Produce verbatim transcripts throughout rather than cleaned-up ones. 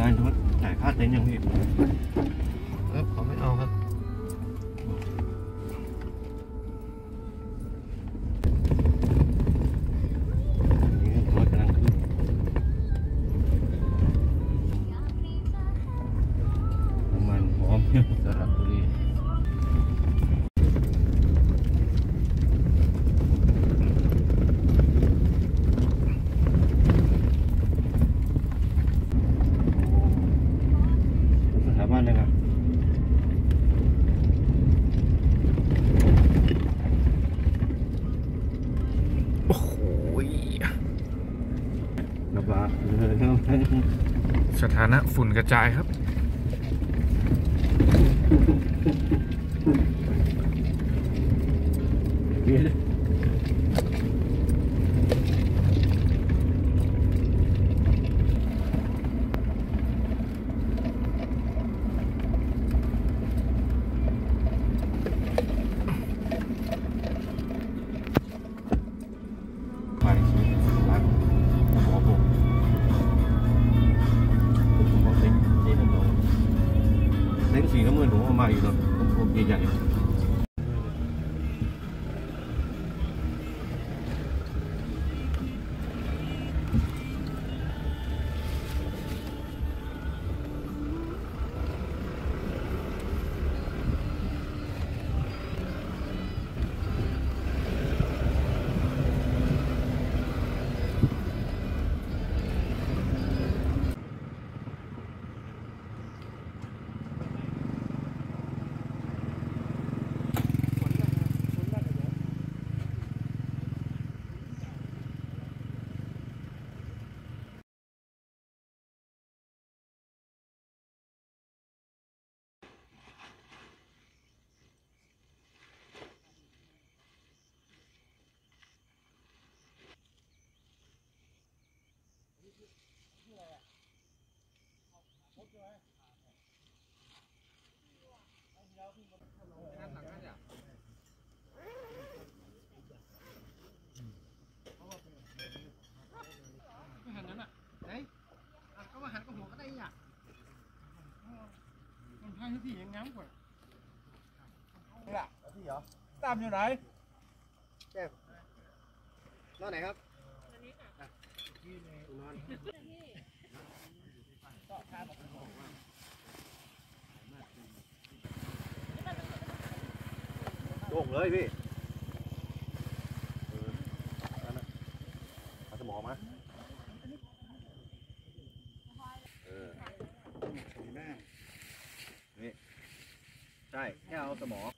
ทดจ่ายค่าเต็นท์ยังพี่ครับเขาไม่เอาครับนี่รถกำลังขึ้นน้ำมันพร้อมสระบุรีสถานะฝุ่นกระจายครับสีน้ำเงินผมเอามาอยู่แล้วผมใหญ่ๆพี่ยังง้ำกว่านี่แหละพี่เหรอตามอยู่ไหนแก้วนอนไหนครับนอนนี้ค่ะนอนโด่งเลยพี่เอาสมองมาเออนี่ใช่แค่เอาสมอง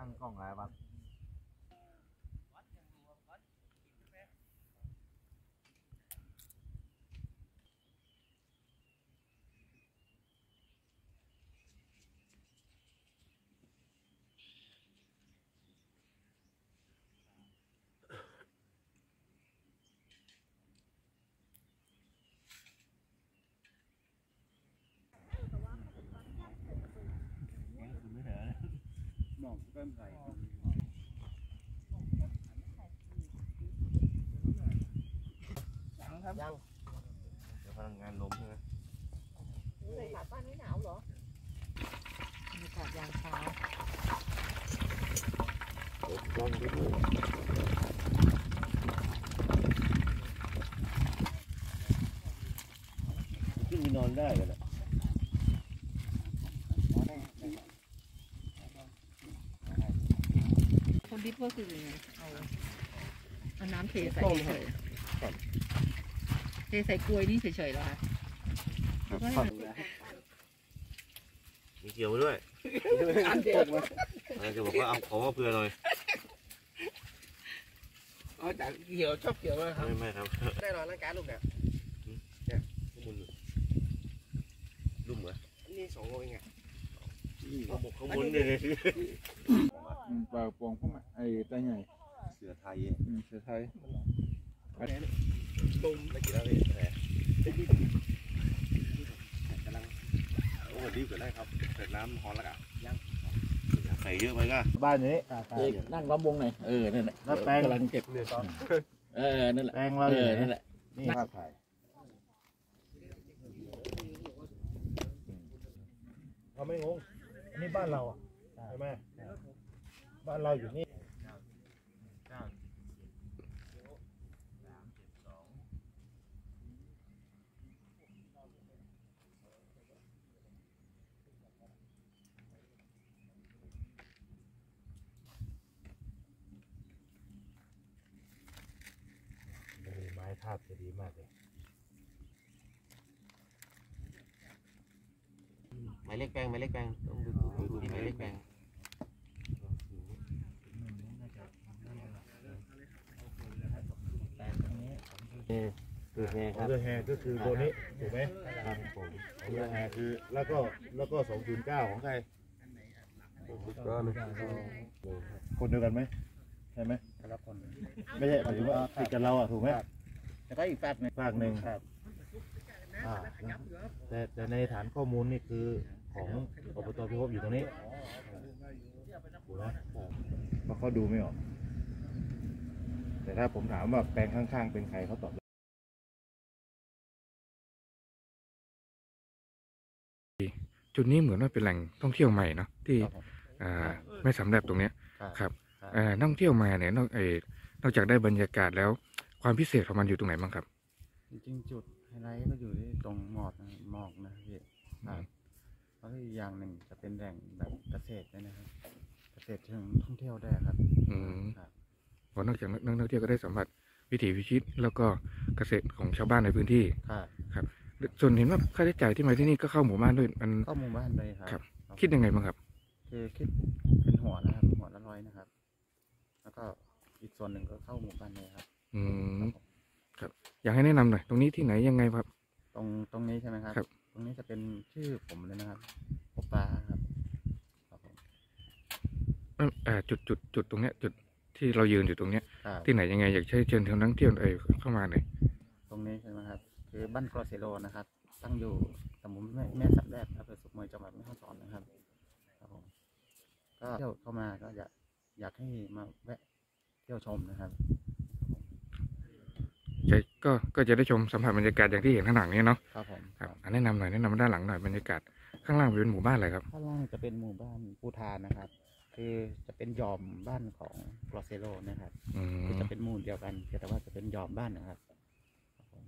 ตั้งกล้องอะไรบ้างหมอกเพิ่มใส่ยังครับยังเดี๋ยวพลังงานลมใช่ไหมใส่ขาบ้านไม่หนาวเหรอมีขาดยางเท้าลองดูขึ้นไปนอนได้กันแหละคนดิบก็คือยังไงเอาเอาน้ำเทใส่เฉยๆเทใส่กล้วยนี่เฉยๆเหรอคะแล้วก็ให้มันมีเกี่ยวมาด้วยอะไรจะบอกว่าเอาขอเพื่อหน่อยอ๋อจากเกี่ยวชอบเกี่ยวเลยครับไม่ไม่ครับได้นอนร่างกายลูกเนี่ยข้างบนลุ่มเหรออันนี้สองโลเองไงข้างบนเนี่ยปลาปองพวกไอ้ตาใหญ่เสือไทยเสือไทยตุ้มได้กี่แล้วพี่แผลกำลังโอ้ดีกว่าได้ครับเสร็จน้ำฮอนแล้วอ่ะยังใส่เยอะไปก็บ้านนี้นั่งล้อมวงหน่อยเออ นั่นแหละแล้วแปลงกำลังเก็บเออ นั่นแหละแปลงเราเออยู่อ นั่นแหละนี่ภาพถ่ายเราไม่งงอันนี้บ้านเราอ่ะใช่ไหมบ้านเราอยู่นี่ไม้ทาบจะดีมากเลยหมายเลขแปลงหมายเลขแปลงต้องดูดูที่หมายเลขแปลง คือแฮครับเรือแฮก็คือตัวนี้ถูกไหมครับผมเรือแฮคือแล้วก็แล้วก็สองศูนย์เก้าของใครก็ไม่คนเดียวกันไหมใช่ไหมไม่ใช่หมายถึงว่าติดกับเราอ่ะถูกไหมแต่ก็อีกแป๊บนึงภาคหนึ่งอ่าแต่แต่ในฐานข้อมูลนี่คือของอบตพิภพอยู่ตรงนี้ถูกไหมเพราะเขาดูไม่ออก แต่ถ้าผมถามว่าแปลงข้างๆเป็นใครเขาตอบจุดนี้เหมือนว่าเป็นแหล่งท่องเที่ยวใหม่เนาะที่อ่าไม่สำเร็จตรงเนี้ยครับอ่านักท่องเที่ยวมาเนี่ยนอกเออนอกจากได้บรรยากาศแล้วความพิเศษของมันอยู่ตรงไหนบ้างครับจริงๆจุดไฮไลท์ก็อยู่ที่ตรงหมอกนะหมอกนะพี่ครับแล้วก็อีกอย่างหนึ่งจะเป็นแหล่งแบบเกษตรด้วยนะครับ เกษตรเชิงท่องเที่ยวได้ครับอืมครับเพราะนอกจากนักท่องเที่ยวก็ได้สัมผัสวิถีชีวิตแล้วก็เกษตรของชาวบ้านในพื้นที่ครับส่วนเห็นว่าค่าใช้จ่ายที่มาที่นี่ก็เข้าหมู่บ้านด้วยมันเข้าหมู่บ้านเลยครับครับครับคิดยังไงบ้างครับคือคิดเป็นหัวนะครับหัวละร้อยนะครับ แล้วก็อีกส่วนหนึ่งก็เข้าหมู่บ้านเลยครับอืมครับอยากให้แนะนำหน่อยตรงนี้ที่ไหนยังไงครับตรงตรงนี้ใช่ไหมครับครับตรงนี้จะเป็นชื่อผมเลยนะครับโอปลาครับครับผมเอ่อเอ่อจุดจุดจุดตรงเนี้ยจุดที่เรายืนอยู่ตรงเนี้ยครับที่ไหนยังไงอยากเชิญเชิญนักท่องเที่ยวเอ่ยเข้ามาหน่อยตรงนี้ใช่ไหมครับ คือบ้านกรอเซโลนะครับ ตั้งอยู่ตำบลแม่แม่สับแรกอำเภอสุขเมยจังหวัดแม่ฮ่องสอนนะครับครับผมก็เที่ยวเข้ามาก็อยากอยากให้มาแวะเที่ยวชมนะครับจะก็ก็จะได้ชมสัมผัสบรรยากาศอย่างที่เห็นข้างหลังนี้เนาะครับผมครับอ่ะแนะนำหน่อยแนะนำด้านหลังหน่อยบรรยากาศข้างล่างเป็นหมู่บ้านอะไรครับข้างล่างจะเป็นหมู่บ้านปูทานนะครับ คือจะเป็นยอมบ้านของกรอเซโลนะครับอืคือมจะเป็นหมู่เดียวกันแต่ว่าจะเป็นยอมบ้านนะครับครับผม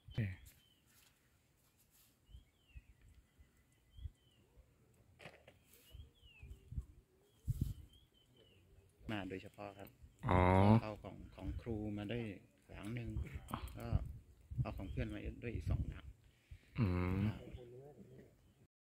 มาโดยเฉพาะครับอ๋อเอาของของครูมาด้วยหลังหนึ่งก็เอาของเพื่อนมาด้วยอีกสองหลังอืมครับ